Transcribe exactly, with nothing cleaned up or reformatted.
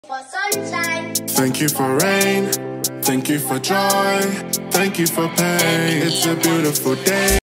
For sunshine. Thank you for rain, thank you for joy, thank you for pain. It's a beautiful day.